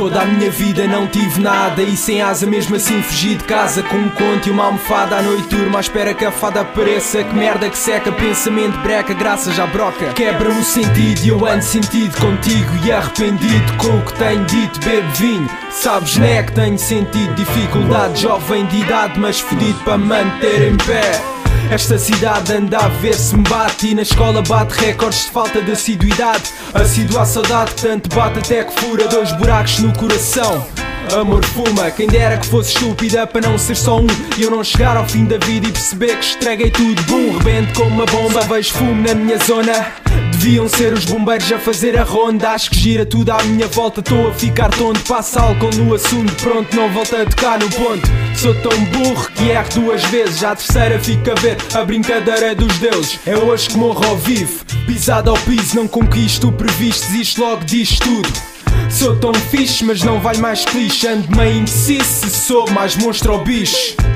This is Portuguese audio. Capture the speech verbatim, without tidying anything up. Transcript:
Toda a minha vida não tive nada e sem asa mesmo assim fugi de casa com um conto e uma almofada à noite turma à espera que a fada apareça. Que merda que seca, pensamento breca, graças à broca. Quebra-me o sentido e eu ando sentido contigo e arrependido com o que tenho dito. Bebo vinho, sabes não é que tenho sentido. Dificuldade, jovem de idade mas fodido para manter em pé. Esta cidade anda a ver se me bate e na escola bate recordes de falta de assiduidade. Assíduo à saudade que tanto bate até que fura dois buracos no coração. Amor fuma, quem dera que fosse estúpida para não ser só um e eu não chegar ao fim da vida e perceber que estraguei tudo. Bum, rebento como uma bomba, vejo fumo na minha zona. Deviam ser os bombeiros a fazer a ronda. Acho que gira tudo à minha volta, estou a ficar tonto. Passa álcool no assunto, pronto, não volta a tocar no ponto. Sou tão burro que erro duas vezes, já a terceira fica a ver a brincadeira dos deuses. É hoje que morro ao vivo, pisado ao piso, não conquisto o previsto. Isto logo diz tudo. Sou tão fixe, mas não valho mais clichê. Ando meio indeciso se sou mais monstro ou bicho.